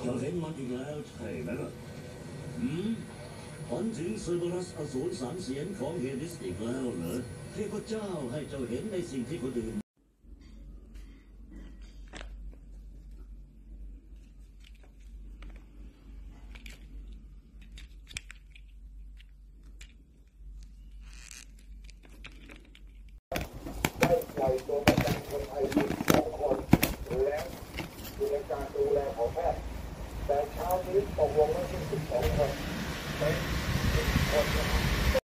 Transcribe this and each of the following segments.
จะเห็นมันอีกแล้วใช่ไหมล่ะฝันถึงเซอร์เบรัสอสูรสามเสียนของเฮดิสอีกแล้วเหรอเทพเจ้าให้เจ้าเห็นในสิ่งที่คนอื่นปล่อยตัวประกันคนไทย2 คนแล้วอยู่ในการดูแลของแพทย์แต่เช้านี้ตกลงแล้วที่12 คนเป็น10 คนนะครับ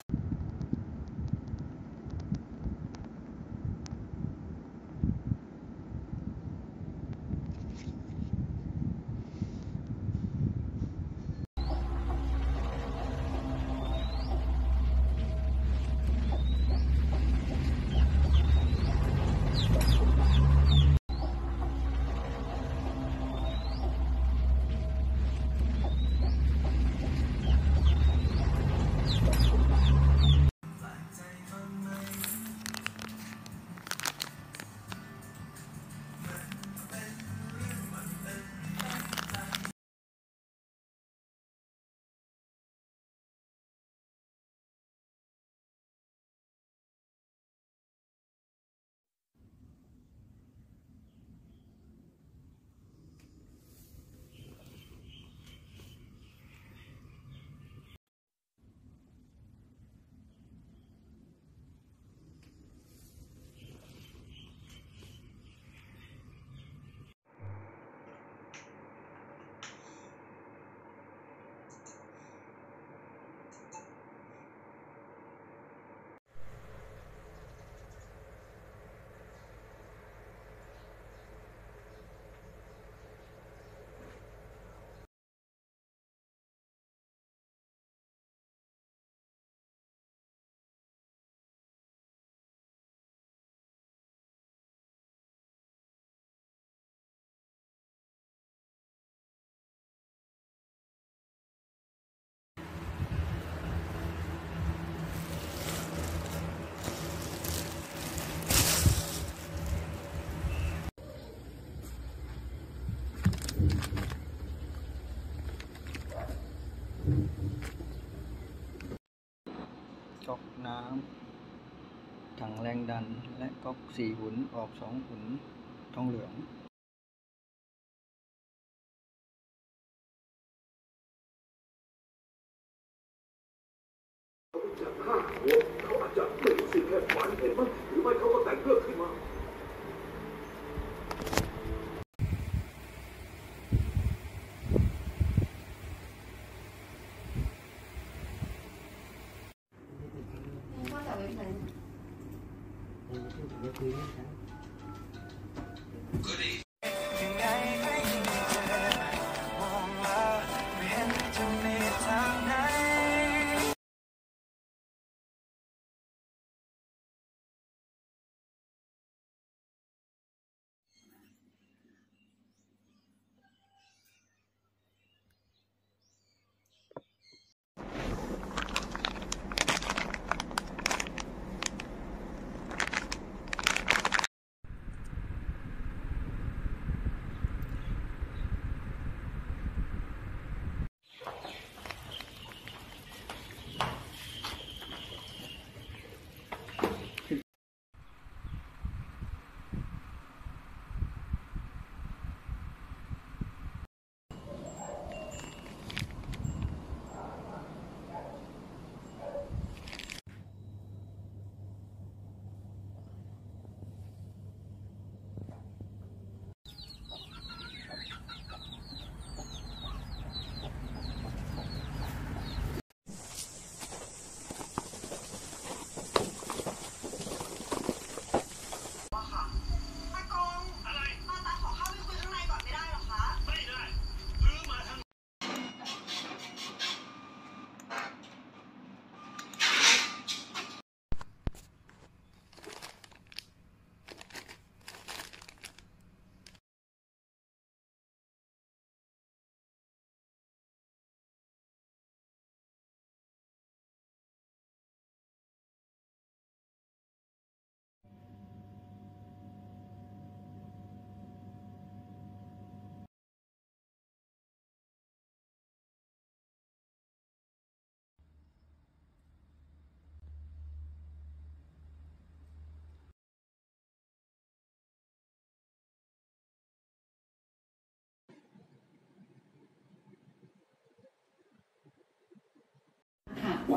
ก๊อกน้ำถังแรงดันและก๊อก4 หุ่นออก2 หุ่นทองเหลืองจาก5 ขวบเขาอาจจะไม่รู้สึกแค่ฝันเห็นมันหรือไม่เขาก็แต่งเรื่องขึ้นมา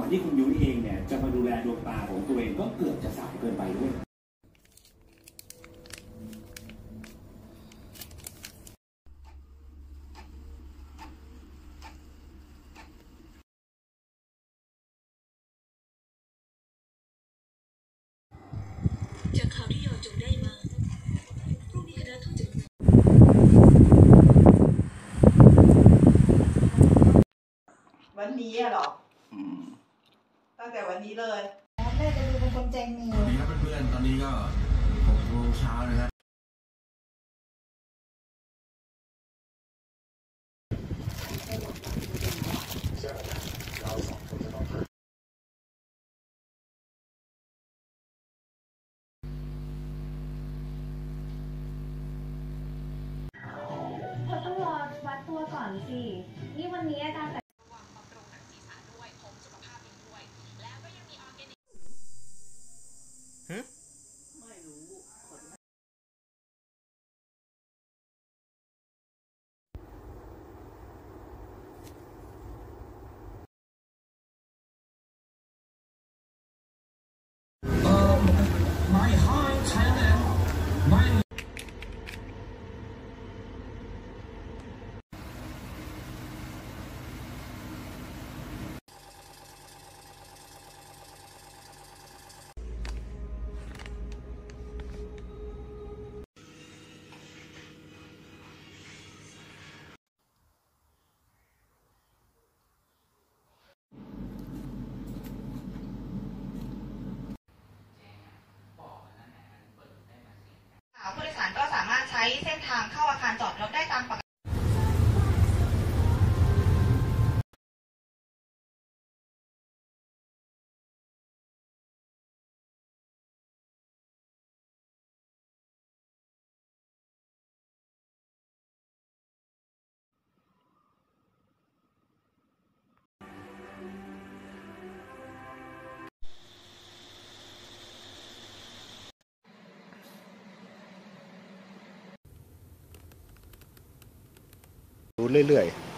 อนที่คุณยุ้ยเองเนี่ยจะมาดูแลดวงตาของตัวเองก็เกือบจะสายเกินไปด้วยจากข่าวที่ยอจงได้มาพรุ่งนี้คณะทูตจะวันนี้อะเหรอตั้งแต่วันนี้เลยแม่จะดูเป็นคนใจมีสวัสดีครับเพื่อนๆ ตอนนี้ก็6 โมงเช้านะครับเขาต้องรอวัดตัวก่อนสิ นี่วันนี้อาจารย์แต่ไม่รู้คนผู้โดยสารก็สามารถใช้เส้นทางเข้าอาคารจอดรถได้ตามปกติดูเรื่อยๆ